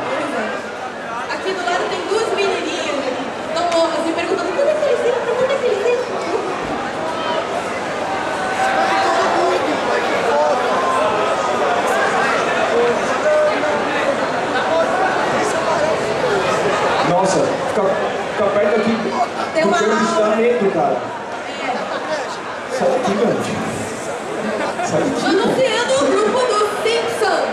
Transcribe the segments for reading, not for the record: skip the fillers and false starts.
Aqui do lado tem duas menininhas tão loucas me perguntando quando é que eles entram, quando é que eles entram. Nossa, fica perto aqui. Tem uma Porque está aula. dentro, cara. Sai daqui, velho. Sai daqui. Anunciando o grupo dos Simpsons.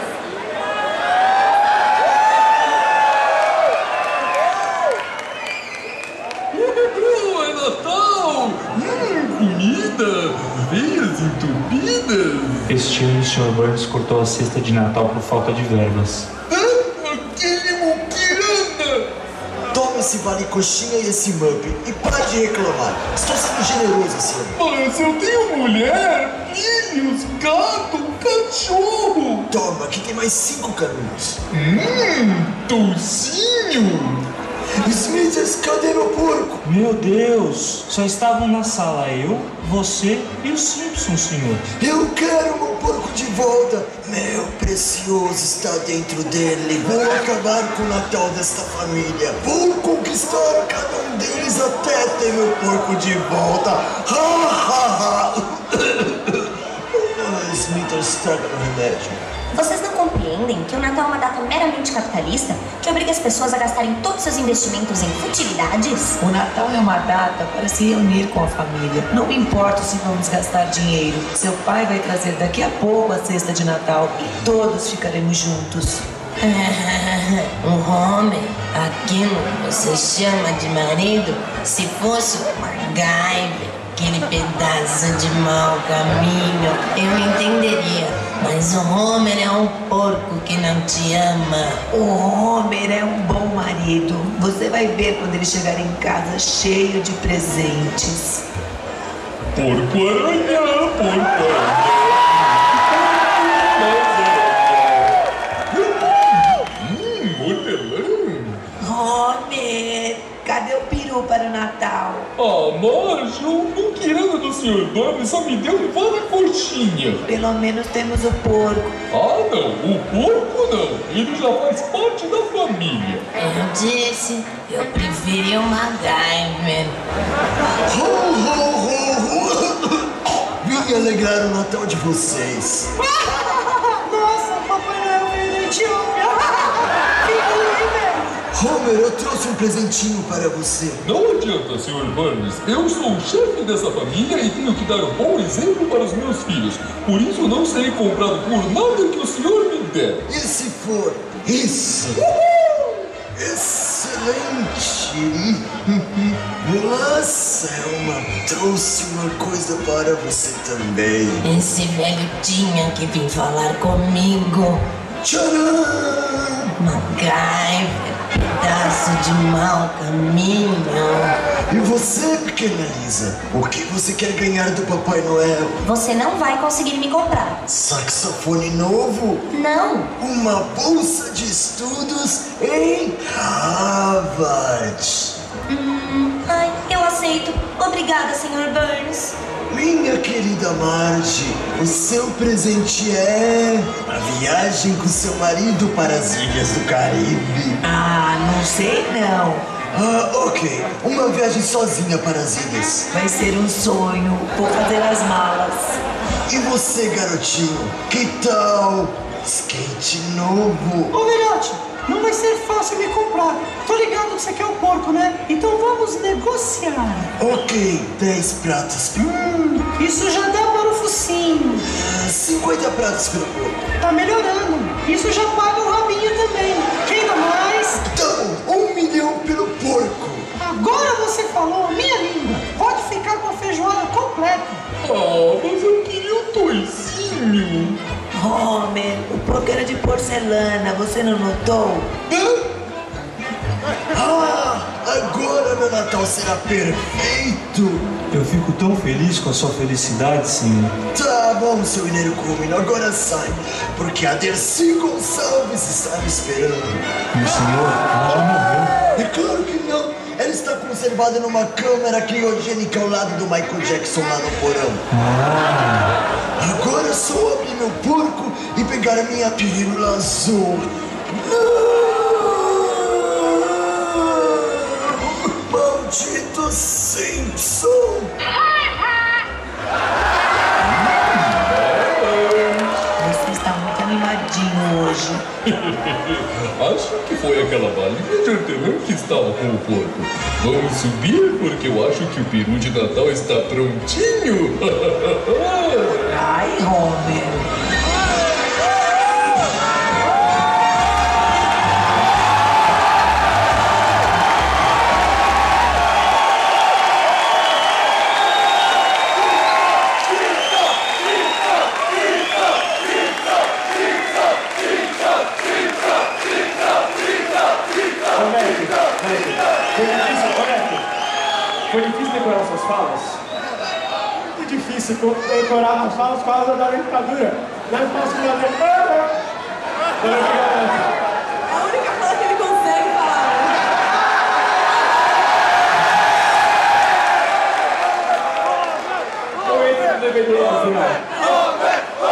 É Natal! Comida! Veias entupidas! Este ano o Sr. Burns cortou a cesta de Natal por falta de verbas. Aquele muquirana! Toma esse vale coxinha e esse mup e para de reclamar. Estou sendo generoso esse ano. Mas eu tenho mulher, filhos, gato, cachorro! Toma, aqui tem mais 5 caminhos. Toucinho! Smithers, cadê meu porco? Meu Deus, só estavam na sala eu, você e o Simpson, senhor. Eu quero meu porco de volta. Meu precioso está dentro dele. Vou acabar com o Natal desta família. Vou conquistar cada um deles até ter meu porco de volta. Ha, ha, ha. Smithers, traga meu remédio. Vocês não compreendem que o Natal é uma data meramente capitalista que obriga as pessoas a gastarem todos seus investimentos em futilidades? O Natal é uma data para se reunir com a família. Não importa se vamos gastar dinheiro. Seu pai vai trazer daqui a pouco a cesta de Natal e todos ficaremos juntos. O Homer, aquilo que você chama de marido, se fosse o MacGyver, aquele pedaço de mau caminho, eu entenderia. Mas o Homer é um porco que não te ama. O Homer é um bom marido. Você vai ver quando ele chegar em casa cheio de presentes. Porco-aranha, porco-aranha. Hortelã. Homer, cadê o peru para o Natal? Ah, Marge, o muquirana do Sr. Burns só me deu uma coxinha. Pelo menos temos o porco. Ah, não, o porco não. Ele já faz parte da família. Eu disse, eu preferi o MacGyver. Ho, ho, ho, ho. Vim alegrar o Natal de vocês. Nossa, Papai Noel veio da Etiópia. Homer, eu trouxe um presentinho para você. Não adianta, Sr. Burns. Eu sou o chefe dessa família e tenho que dar um bom exemplo para os meus filhos. Por isso não serei comprado por nada que o senhor me der. E se for isso? Excelente! Olá, Selma. Trouxe uma coisa para você também. Esse velho tinha que vir falar comigo. Tcharam! MacGyver, pedaço de mau caminho. E você, pequena Lisa? O que você quer ganhar do Papai Noel? Você não vai conseguir me comprar. Saxofone novo? Não. Uma bolsa de estudos em Harvard. Ai, eu aceito. Obrigada, Sr. Burns. Minha querida Marge, o seu presente é a viagem com seu marido para as Ilhas do Caribe. Ah, não sei não. Ah, ok. Uma viagem sozinha para as ilhas. Vai ser um sonho. Vou fazer as malas. E você, garotinho, que tal skate novo? Ô, velhote, não vai ser fácil me comprar. Tô ligado que você quer o porco, né? Então vamos negociar. Ok, 10 pratos. Isso já dá para o focinho. 50 pratos pelo porco. Tá melhorando. Isso já paga o rabinho também. Queira mais? Então, 1 milhão pelo porco. Agora você falou a minha língua. Pode ficar com a feijoada completa. Ah, mas eu queria um toicinho. Homer, o porco era de porcelana. Você não notou? Ah, agora meu Natal será perfeito. Eu fico tão feliz com a sua felicidade, senhor. Tá bom, seu Mineiro Cúmino, agora sai, porque a Dercy Gonçalves está me esperando. Meu senhor, ela já morreu. É claro que não. Ela está conservada numa câmara criogênica ao lado do Michael Jackson lá no porão. Agora é só abrir meu porco e pegar a minha pílula azul. Não! que foi aquela balinha de hortelã que estava com o porco. Vamos subir porque eu acho que o peru de Natal está prontinho. Ai, Homer. Foi difícil decorar suas falas? Muito difícil decorar as falas por causa da dentadura. Não é fácil fazer. A única fala que ele consegue falar. Eu entro no DVD no final.